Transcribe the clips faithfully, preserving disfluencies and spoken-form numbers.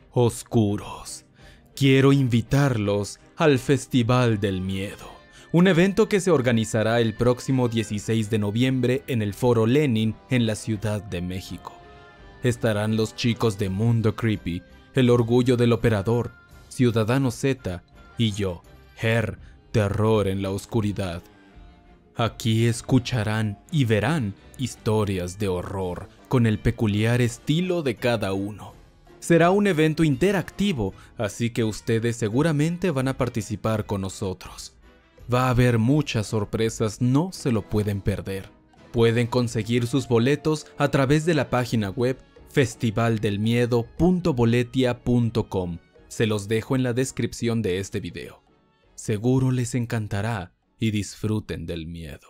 Oscuros, quiero invitarlos al Festival del Miedo, un evento que se organizará el próximo dieciséis de noviembre en el Foro Lenin en la Ciudad de México. Estarán los chicos de Mundo Creepy, El Orgullo del Operador, Ciudadano Z y yo, Her, Terror en la Oscuridad. Aquí escucharán y verán historias de horror con el peculiar estilo de cada uno. Será un evento interactivo, así que ustedes seguramente van a participar con nosotros. Va a haber muchas sorpresas, no se lo pueden perder. Pueden conseguir sus boletos a través de la página web festival del miedo punto boletia punto com. Se los dejo en la descripción de este video. Seguro les encantará y disfruten del miedo.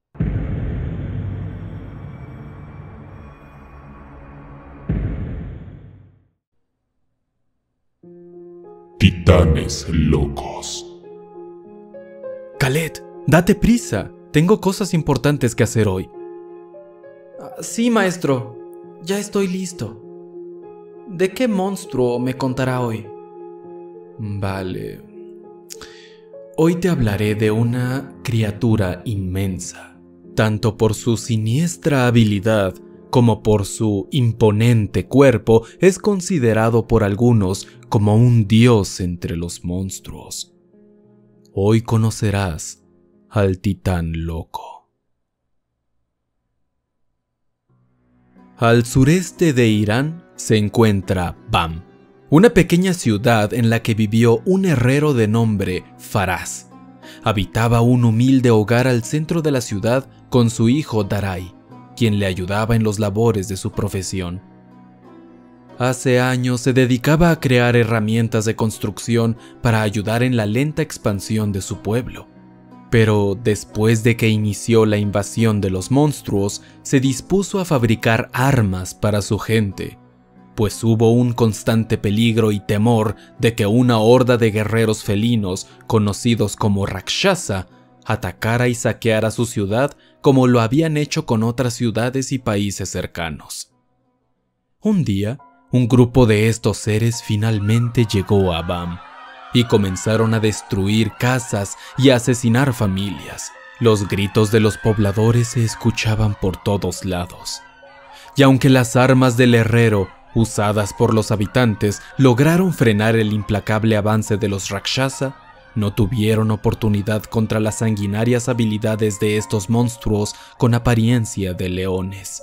Titanes locos. Khaled, date prisa. Tengo cosas importantes que hacer hoy. Sí, maestro. Ya estoy listo. ¿De qué monstruo me contará hoy? Vale. Hoy te hablaré de una criatura inmensa, tanto por su siniestra habilidad como por su imponente cuerpo. Es considerado por algunos como un dios entre los monstruos. Hoy conocerás al Titán Loco. Al sureste de Irán se encuentra Bam, una pequeña ciudad en la que vivió un herrero de nombre Faraz. Habitaba un humilde hogar al centro de la ciudad con su hijo Darai, quien le ayudaba en los labores de su profesión. Hace años se dedicaba a crear herramientas de construcción para ayudar en la lenta expansión de su pueblo. Pero después de que inició la invasión de los monstruos, se dispuso a fabricar armas para su gente, pues hubo un constante peligro y temor de que una horda de guerreros felinos, conocidos como Rakshasa, atacara y saqueara su ciudad como lo habían hecho con otras ciudades y países cercanos. Un día, un grupo de estos seres finalmente llegó a Bam y comenzaron a destruir casas y a asesinar familias. Los gritos de los pobladores se escuchaban por todos lados. Y aunque las armas del herrero, usadas por los habitantes, lograron frenar el implacable avance de los Rakshasa, no tuvieron oportunidad contra las sanguinarias habilidades de estos monstruos con apariencia de leones.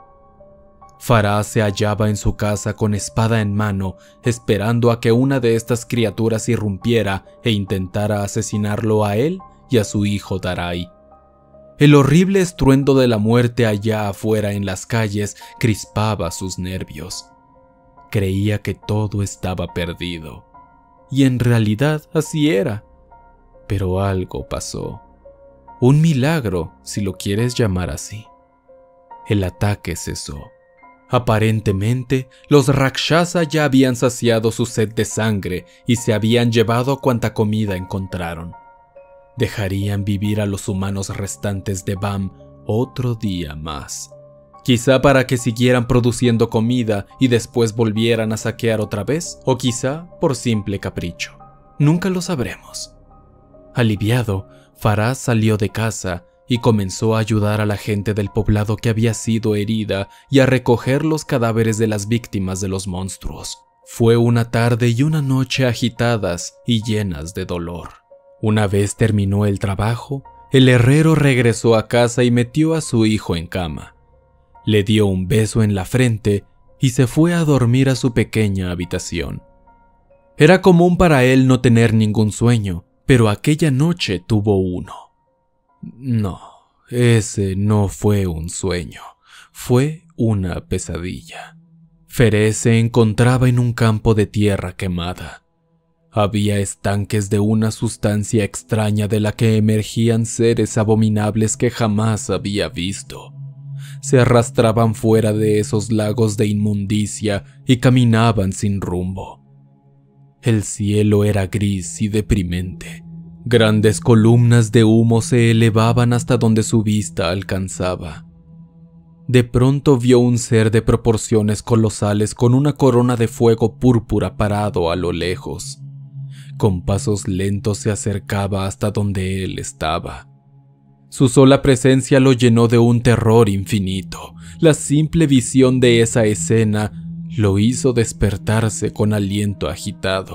Faraz se hallaba en su casa con espada en mano, esperando a que una de estas criaturas irrumpiera e intentara asesinarlo a él y a su hijo Darai. El horrible estruendo de la muerte allá afuera en las calles crispaba sus nervios. Creía que todo estaba perdido. Y en realidad así era. Pero algo pasó. Un milagro, si lo quieres llamar así. El ataque cesó. Aparentemente, los Rakshasa ya habían saciado su sed de sangre y se habían llevado cuanta comida encontraron. Dejarían vivir a los humanos restantes de Bam otro día más. Quizá para que siguieran produciendo comida y después volvieran a saquear otra vez, o quizá por simple capricho. Nunca lo sabremos. Aliviado, Faraz salió de casa y comenzó a ayudar a la gente del poblado que había sido herida y a recoger los cadáveres de las víctimas de los monstruos. Fue una tarde y una noche agitadas y llenas de dolor. Una vez terminó el trabajo, el herrero regresó a casa y metió a su hijo en cama. Le dio un beso en la frente y se fue a dormir a su pequeña habitación. Era común para él no tener ningún sueño, pero aquella noche tuvo uno. No, ese no fue un sueño, fue una pesadilla. Ferez se encontraba en un campo de tierra quemada. Había estanques de una sustancia extraña de la que emergían seres abominables que jamás había visto. Se arrastraban fuera de esos lagos de inmundicia y caminaban sin rumbo. El cielo era gris y deprimente. Grandes columnas de humo se elevaban hasta donde su vista alcanzaba. de pronto vio un ser de proporciones colosales con una corona de fuego púrpura parado a lo lejos. Con pasos lentos se acercaba hasta donde él estaba. Su sola presencia lo llenó de un terror infinito. La simple visión de esa escena lo hizo despertarse con aliento agitado.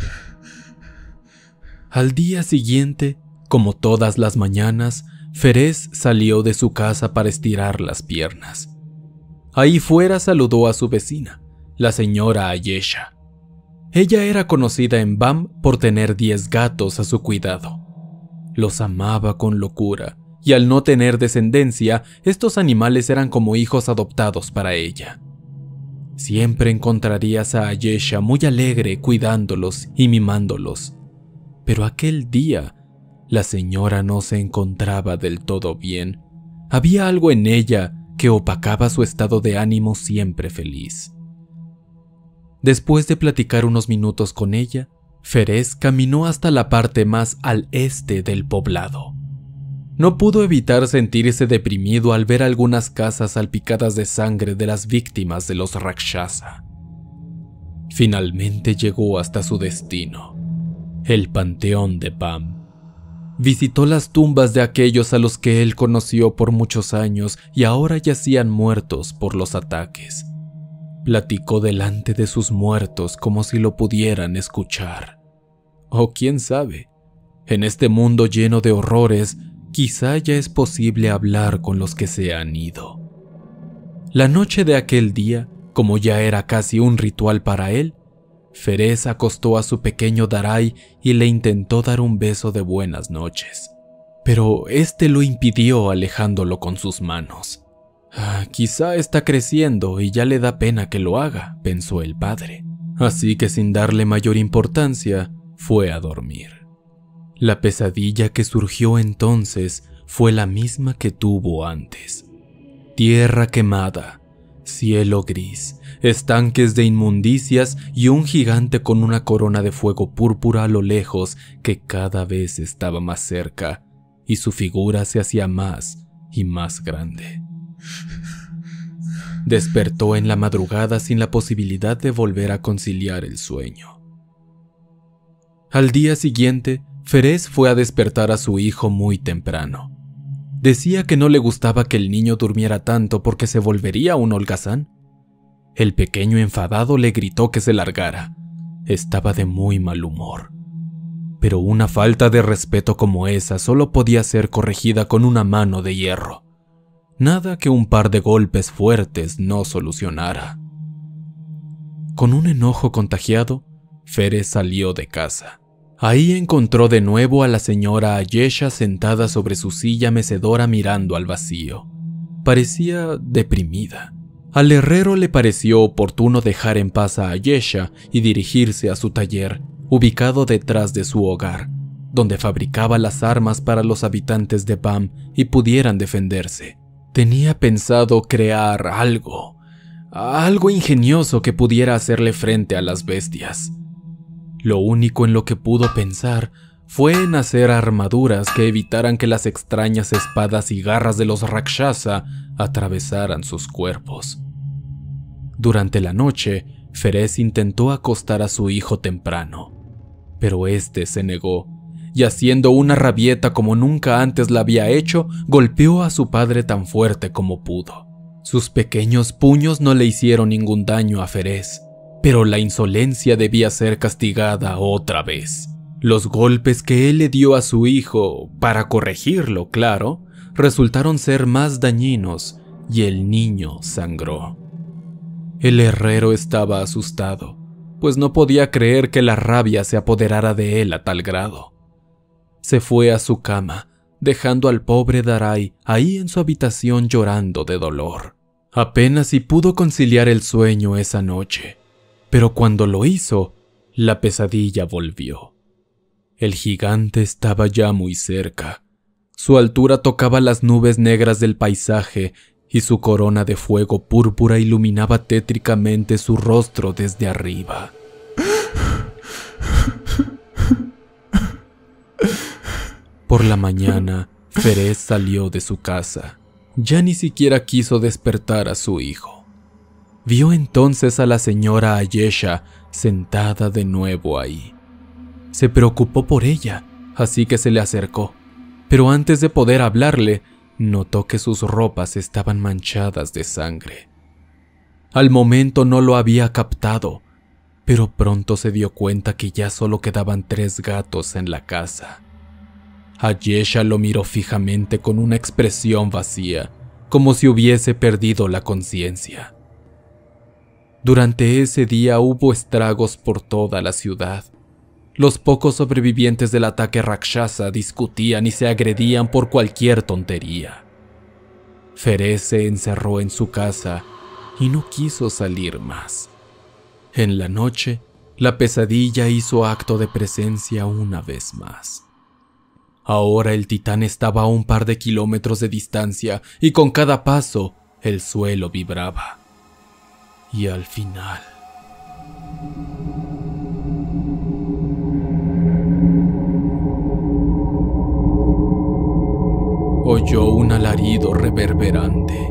Al día siguiente, como todas las mañanas, Ferez salió de su casa para estirar las piernas. Ahí fuera saludó a su vecina, la señora Ayesha. Ella era conocida en Bam por tener diez gatos a su cuidado. Los amaba con locura, y al no tener descendencia, estos animales eran como hijos adoptados para ella. Siempre encontrarías a Ayesha muy alegre cuidándolos y mimándolos. Pero aquel día, la señora no se encontraba del todo bien. Había algo en ella que opacaba su estado de ánimo siempre feliz. Después de platicar unos minutos con ella, Ferez caminó hasta la parte más al este del poblado. No pudo evitar sentirse deprimido al ver algunas casas salpicadas de sangre de las víctimas de los Rakshasa. Finalmente llegó hasta su destino, el panteón de Bam. Visitó las tumbas de aquellos a los que él conoció por muchos años y ahora yacían muertos por los ataques. Platicó delante de sus muertos como si lo pudieran escuchar. O quién sabe, en este mundo lleno de horrores, quizá ya es posible hablar con los que se han ido. La noche de aquel día, como ya era casi un ritual para él, Ferez acostó a su pequeño Darai y le intentó dar un beso de buenas noches. Pero este lo impidió alejándolo con sus manos. Ah, quizá está creciendo y ya le da pena que lo haga, pensó el padre. Así que sin darle mayor importancia, fue a dormir. La pesadilla que surgió entonces fue la misma que tuvo antes. Tierra quemada, cielo gris, estanques de inmundicias y un gigante con una corona de fuego púrpura a lo lejos que cada vez estaba más cerca, y su figura se hacía más y más grande. Despertó en la madrugada sin la posibilidad de volver a conciliar el sueño. Al día siguiente, Ferez fue a despertar a su hijo muy temprano. Decía que no le gustaba que el niño durmiera tanto porque se volvería un holgazán. El pequeño enfadado le gritó que se largara. Estaba de muy mal humor. Pero una falta de respeto como esa solo podía ser corregida con una mano de hierro. Nada que un par de golpes fuertes no solucionara. Con un enojo contagiado, Ferez salió de casa. Ahí encontró de nuevo a la señora Ayesha sentada sobre su silla mecedora mirando al vacío. Parecía deprimida. Al herrero le pareció oportuno dejar en paz a Ayesha y dirigirse a su taller, ubicado detrás de su hogar, donde fabricaba las armas para los habitantes de Bam y pudieran defenderse. Tenía pensado crear algo, algo ingenioso que pudiera hacerle frente a las bestias. Lo único en lo que pudo pensar fue en hacer armaduras que evitaran que las extrañas espadas y garras de los Rakshasa atravesaran sus cuerpos. Durante la noche, Ferez intentó acostar a su hijo temprano, pero este se negó, y haciendo una rabieta como nunca antes la había hecho, golpeó a su padre tan fuerte como pudo. Sus pequeños puños no le hicieron ningún daño a Ferez, pero la insolencia debía ser castigada otra vez. Los golpes que él le dio a su hijo, para corregirlo, claro, resultaron ser más dañinos y el niño sangró. El herrero estaba asustado, pues no podía creer que la rabia se apoderara de él a tal grado. Se fue a su cama, dejando al pobre Darai ahí en su habitación llorando de dolor. Apenas si pudo conciliar el sueño esa noche. Pero cuando lo hizo, la pesadilla volvió. El gigante estaba ya muy cerca. Su altura tocaba las nubes negras del paisaje y su corona de fuego púrpura iluminaba tétricamente su rostro desde arriba. Por la mañana, Ferez salió de su casa. Ya ni siquiera quiso despertar a su hijo. Vio entonces a la señora Ayesha sentada de nuevo ahí. Se preocupó por ella, así que se le acercó, pero antes de poder hablarle, notó que sus ropas estaban manchadas de sangre. Al momento no lo había captado, pero pronto se dio cuenta que ya solo quedaban tres gatos en la casa. Ayesha lo miró fijamente con una expresión vacía, como si hubiese perdido la conciencia. Durante ese día hubo estragos por toda la ciudad. Los pocos sobrevivientes del ataque Rakshasa discutían y se agredían por cualquier tontería. Ferez se encerró en su casa y no quiso salir más. En la noche, la pesadilla hizo acto de presencia una vez más. Ahora el titán estaba a un par de kilómetros de distancia y con cada paso el suelo vibraba. Y al final... oyó un alarido reverberante.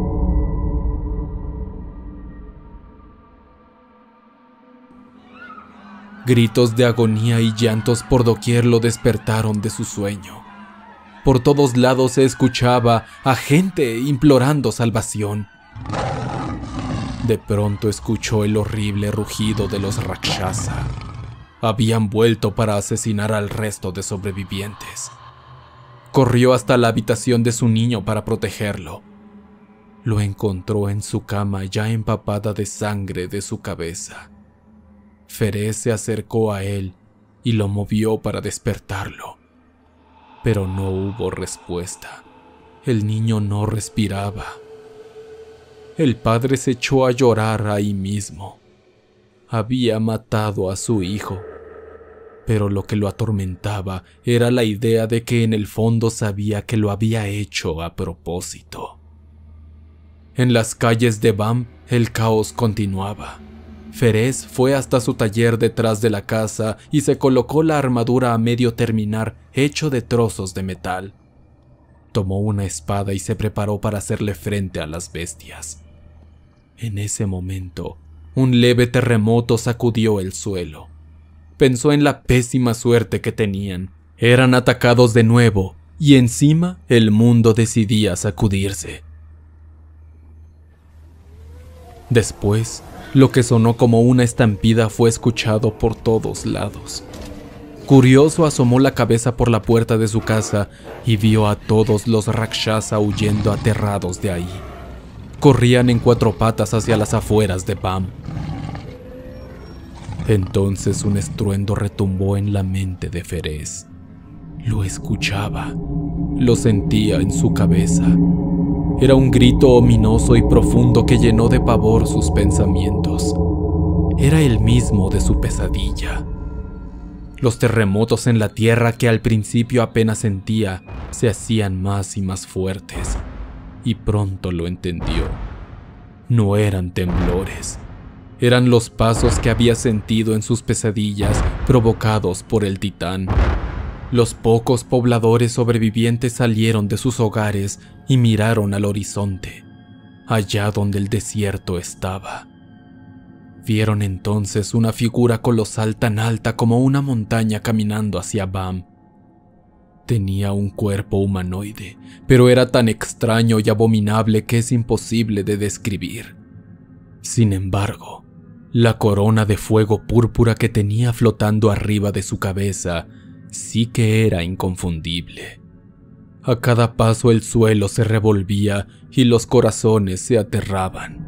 Gritos de agonía y llantos por doquier lo despertaron de su sueño. Por todos lados se escuchaba a gente implorando salvación. De pronto escuchó el horrible rugido de los Rakshasa. Habían vuelto para asesinar al resto de sobrevivientes. Corrió hasta la habitación de su niño para protegerlo. Lo encontró en su cama ya empapada de sangre de su cabeza. Ferez se acercó a él y lo movió para despertarlo. Pero no hubo respuesta. El niño no respiraba. El padre se echó a llorar ahí mismo. Había matado a su hijo. Pero lo que lo atormentaba era la idea de que en el fondo sabía que lo había hecho a propósito. En las calles de Bam, el caos continuaba. Ferez fue hasta su taller detrás de la casa y se colocó la armadura a medio terminar, hecho de trozos de metal. Tomó una espada y se preparó para hacerle frente a las bestias. En ese momento, un leve terremoto sacudió el suelo. Pensó en la pésima suerte que tenían. Eran atacados de nuevo, y encima el mundo decidía sacudirse. Después, lo que sonó como una estampida fue escuchado por todos lados. Curioso, asomó la cabeza por la puerta de su casa y vio a todos los Rakshasa huyendo aterrados de ahí. Corrían en cuatro patas hacia las afueras de Bam. Entonces un estruendo retumbó en la mente de Ferez. Lo escuchaba, lo sentía en su cabeza. Era un grito ominoso y profundo que llenó de pavor sus pensamientos. Era el mismo de su pesadilla. Los terremotos en la tierra que al principio apenas sentía se hacían más y más fuertes, y pronto lo entendió. No eran temblores. Eran los pasos que había sentido en sus pesadillas provocados por el titán. Los pocos pobladores sobrevivientes salieron de sus hogares y miraron al horizonte, allá donde el desierto estaba. Vieron entonces una figura colosal tan alta como una montaña caminando hacia Bam. Tenía un cuerpo humanoide, pero era tan extraño y abominable que es imposible de describir. Sin embargo, la corona de fuego púrpura que tenía flotando arriba de su cabeza sí que era inconfundible. A cada paso el suelo se revolvía y los corazones se aterraban.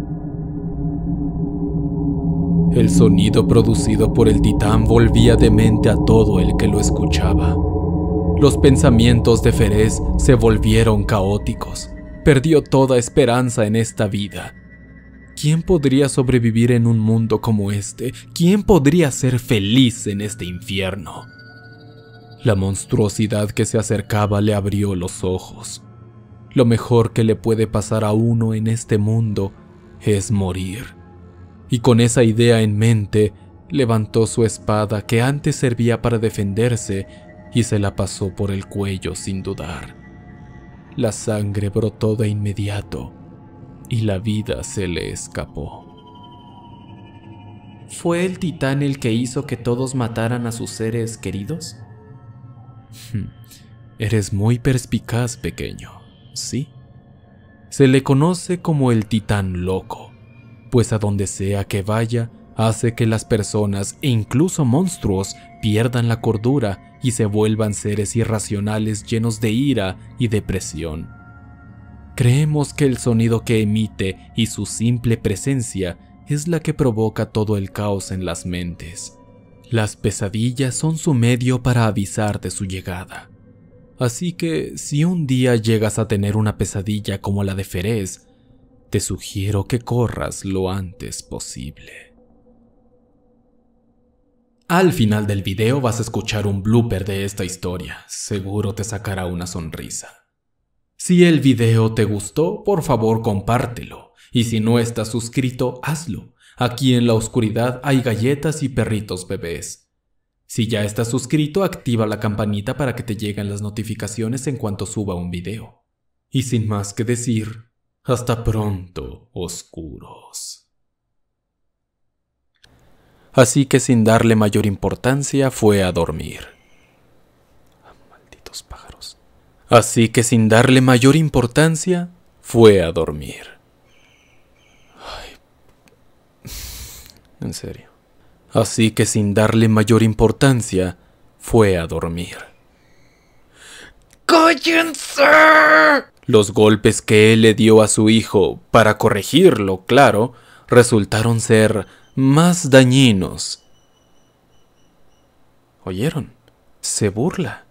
El sonido producido por el titán volvía demente a todo el que lo escuchaba. Los pensamientos de Ferez se volvieron caóticos. Perdió toda esperanza en esta vida. ¿Quién podría sobrevivir en un mundo como este? ¿Quién podría ser feliz en este infierno? La monstruosidad que se acercaba le abrió los ojos. Lo mejor que le puede pasar a uno en este mundo es morir. Y con esa idea en mente, levantó su espada que antes servía para defenderse y se la pasó por el cuello sin dudar. la sangre brotó de inmediato y la vida se le escapó. ¿Fue el titán el que hizo que todos mataran a sus seres queridos? Eres muy perspicaz, pequeño, ¿sí? Se le conoce como el titán loco, pues a donde sea que vaya, hace que las personas e incluso monstruos pierdan la cordura y se vuelvan seres irracionales llenos de ira y depresión. Creemos que el sonido que emite y su simple presencia es la que provoca todo el caos en las mentes. Las pesadillas son su medio para avisar de su llegada. Así que si un día llegas a tener una pesadilla como la de Ferez, te sugiero que corras lo antes posible. Al final del video vas a escuchar un blooper de esta historia, seguro te sacará una sonrisa. Si el video te gustó, por favor compártelo, y si no estás suscrito, hazlo. Aquí en la oscuridad hay galletas y perritos bebés. Si ya estás suscrito, activa la campanita para que te lleguen las notificaciones en cuanto suba un video. Y sin más que decir, hasta pronto, oscuros. Así que sin darle mayor importancia fue a dormir. Ah, malditos pájaros. Así que sin darle mayor importancia fue a dormir. Ay. En serio. Así que sin darle mayor importancia fue a dormir. ¡Cállense! Los golpes que él le dio a su hijo, para corregirlo, claro, resultaron ser más dañinos. ¿Oyeron? Se burla.